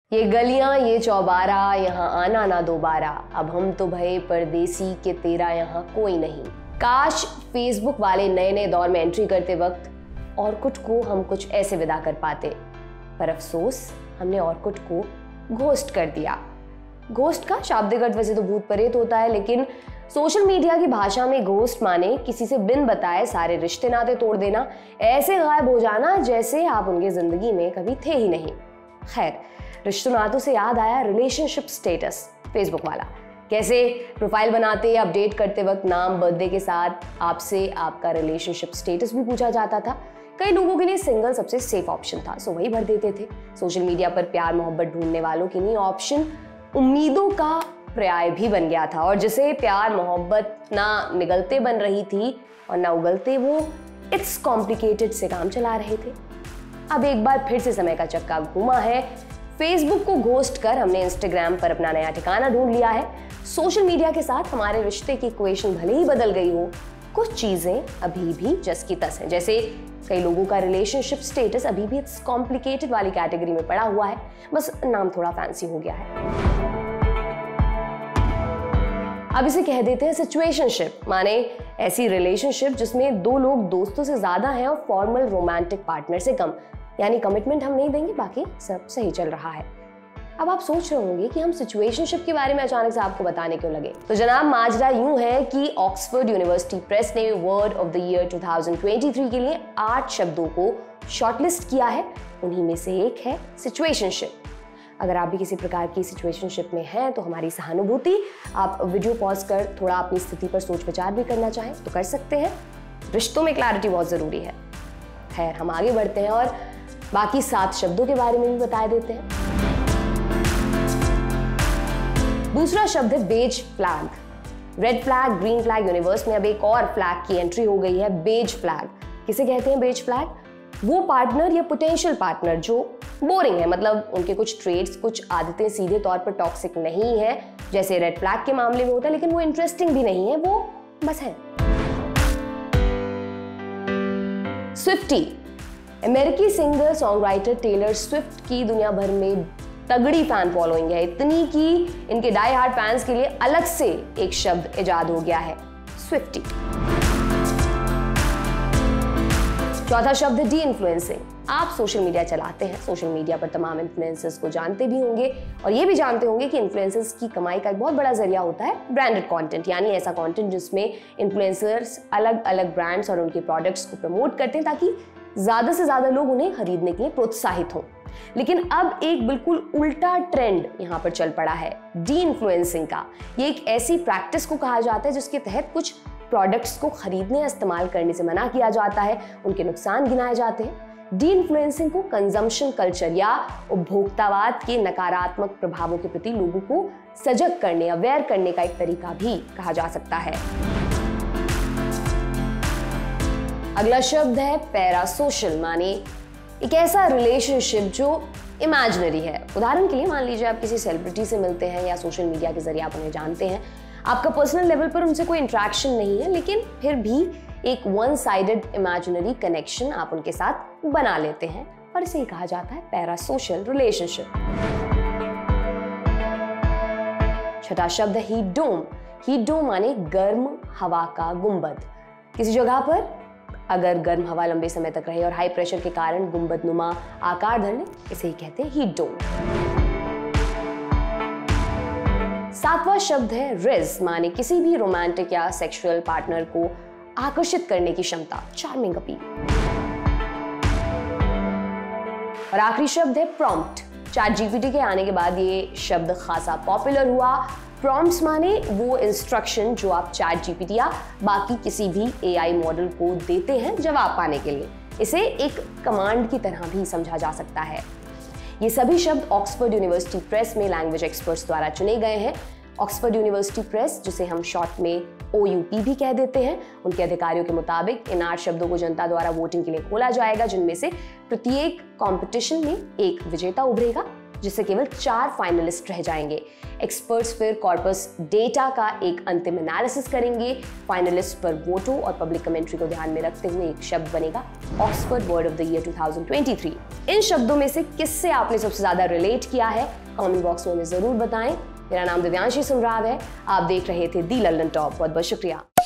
ये गलियां ये चौबारा, यहाँ आना ना दोबारा, अब हम तो भये परदेसी के तेरा यहाँ कोई नहीं। काश फेसबुक वाले नए नए दौर में एंट्री करते वक्त ऑर्कुट को हम कुछ ऐसे विदा कर पाते, पर अफसोस हमने ऑर्कुट को घोस्ट कर दिया। घोस्ट का शाब्दिक अर्थ वैसे तो भूत प्रेत होता है, लेकिन सोशल मीडिया की भाषा में घोस्ट माने किसी से बिन बताए सारे रिश्ते नाते तोड़ देना, ऐसे गायब हो जाना जैसे आप उनकी जिंदगी में कभी थे ही नहीं। खैर, रिश्तों नातों से याद आया रिलेशनशिप स्टेटस फेसबुक वाला। कैसे प्रोफाइल बनाते अपडेट करते वक्त नाम बर्थडे के साथ आपसे आपका रिलेशनशिप स्टेटस भी पूछा जाता था। कई लोगों के लिए सिंगल सबसे सेफ ऑप्शन था, सो वही भर देते थे। सोशल मीडिया पर प्यार मोहब्बत ढूंढने वालों के लिए ऑप्शन उम्मीदों का पर्याय भी बन गया था, और जिसे प्यार मोहब्बत ना निगलते बन रही थी और ना उगलते, वो इट्स कॉम्प्लिकेटेड से काम चला रहे थे। अब एक बार फिर से समय का चक्का घूमा है। फेसबुक को घोस्ट कर हमने इंस्टाग्राम पर अपना नया ठिकाना ढूंढ लिया है। सोशल मीडिया के साथ हमारे रिश्ते की इक्वेशन भले ही बदल गई हो, कुछ चीजें अभी भी जस की तस हैं। जैसे कई लोगों का रिलेशनशिप स्टेटस अभी भी इट्स कॉम्प्लिकेटेड वाली कैटेगरी में पड़ा हुआ है, बस नाम थोड़ा फैंसी हो गया है। अब इसे कह देते हैं सिचुएशनशिप, माने ऐसी रिलेशनशिप जिसमें दो लोग दोस्तों से ज्यादा हैं और फॉर्मल रोमांटिक पार्टनर से कम, यानी कमिटमेंट हम नहीं देंगे, बाकी सब सही चल रहा है। अब आप सोच रहे होंगे कि हम सिचुएशनशिप के बारे में अचानक से आपको बताने क्यों लगे। तो जनाब, माजरा यूं है कि ऑक्सफोर्ड यूनिवर्सिटी प्रेस ने वर्ड ऑफ द ईयर 2023 के लिए 8 शब्दों को शॉर्टलिस्ट किया है। उन्हीं में से एक है सिचुएशनशिप। अगर आप भी किसी प्रकार की सिचुएशनशिप में हैं तो हमारी सहानुभूति। आप वीडियो पॉज कर थोड़ा अपनी स्थिति पर सोच विचार भी करना चाहें तो कर सकते हैं। रिश्तों में क्लैरिटी बहुत जरूरी है। खैर, हम आगे बढ़ते हैं और बाकी 7 शब्दों के बारे में भी बता देते हैं। दूसरा शब्द है beige flag. Red flag, green flag universe में अब एक और फ्लैग की एंट्री हो गई है, बेज फ्लैग। किसे कहते हैं बेज फ्लैग? वो पार्टनर या पोटेंशियल पार्टनर जो बोरिंग है, मतलब उनके कुछ ट्रेड्स, कुछ आदतें सीधे तौर पर टॉक्सिक नहीं है जैसे रेड फ्लैग के मामले में होता है, लेकिन वो इंटरेस्टिंग भी नहीं है, वो बस है। स्विफ्टी। अमेरिकी singer songwriter Taylor Swift की दुनिया भर में तगड़ी फैन फॉलोइंग है, इतनी कि इनके डाई हार्ड फैंस के लिए अलग से एक शब्द इजाद हो गया है, स्विफ्टी। चौथा शब्द है डी इन्फ्लुएंसिंग। आप सोशल मीडिया चलाते हैं, सोशल मीडिया पर तमाम इन्फ्लुएंसर्स को जानते भी होंगे और ये भी जानते होंगे कि इन्फ्लुएंसर्स की कमाई का एक बहुत बड़ा जरिया होता है ब्रांडेड कंटेंट, यानी ऐसा कंटेंट जिसमें इन्फ्लुएंसर्स अलग अलग ब्रांड्स और उनके प्रोडक्ट्स को प्रमोट करते हैं ताकि ज्यादा से ज्यादा लोग उन्हें खरीदने के लिए प्रोत्साहित हों। लेकिन अब एक बिल्कुल उल्टा ट्रेंड यहां पर चल पड़ा है, डी इन्फ्लुएंसिंग का। ये एक ऐसी प्रैक्टिस को कहा जाता है जिसके तहत कुछ प्रोडक्ट्स को खरीदने या इस्तेमाल करने से मना किया जाता है, उनके नुकसान गिनाए जाते हैं। डी इन्फ्लुएंसिंग को कंजम्पशन कल्चर या उपभोक्तावाद के नकारात्मक प्रभावों के प्रति लोगों को सजग करने, अवेयर करने का एक तरीका भी कहा जा सकता है। अगला शब्द है पैरासोशल, माने एक ऐसा रिलेशनशिप जो इमेजिनरी है। उदाहरण के लिए मान लीजिए आप किसी सेलिब्रिटी से मिलते हैं या सोशल मीडिया के जरिए आप उन्हें जानते हैं, आपका पर्सनल लेवल पर उनसे कोई इंटरेक्शन नहीं है, लेकिन फिर भी एक वन साइडेड इमेजिनरी कनेक्शन आप उनके साथ बना लेते हैं, और इसे कहा जाता है पैरासोशल रिलेशनशिप। छठा शब्द है हीट डोम। हीट डोम माने गर्म हवा का गुंबद। किसी जगह पर अगर गर्म हवा लंबे समय तक रहे और हाई प्रेशर के कारण गुंबद नुमा आकार धरने, इसे ही कहते हैं हीट डोम। 7वां शब्द है रिज, माने किसी भी रोमांटिक या सेक्सुअल पार्टनर को आकर्षित करने की क्षमता, चार्मिंग अपील। और आखिरी शब्द है प्रॉम्प्ट। चैट जीपीटी के आने के बाद ये शब्द खासा पॉपुलर हुआ। प्रॉम्प्ट्स माने वो इंस्ट्रक्शन जो आप चैट जीपीटी या बाकी किसी भी एआई मॉडल को देते हैं जवाब पाने के लिए। इसे एक कमांड की तरह भी समझा जा सकता है। ये सभी शब्द ऑक्सफोर्ड यूनिवर्सिटी प्रेस में लैंग्वेज एक्सपर्ट्स द्वारा चुने गए हैं। ऑक्सफोर्ड यूनिवर्सिटी प्रेस, जिसे हम शॉर्ट में OUP भी कह देते हैं, उनके अधिकारियों के मुताबिक इन 8 शब्दों को जनता द्वारा वोटिंग के लिए खोला जाएगा, जिनमें से प्रत्येक कंपटीशन में एक विजेता उभरेगा। जिससे केवल 4 फाइनलिस्ट रह जाएंगे। एक्सपर्ट्स फिर कॉर्पस डेटा का एक अंतिम एनालिसिस करेंगे। फाइनलिस्ट पर वोटों और पब्लिक कमेंट्री को ध्यान में रखते हुए एक शब्द बनेगा Oxford word of the year 2023। इन शब्दों में से किससे आपने सबसे ज्यादा रिलेट किया है, कमेंट बॉक्स में हमें जरूर बताएं। मेरा नाम दिव्यांशी सुमराव है, आप देख रहे थे दी लंदन टॉप। बहुत बहुत शुक्रिया।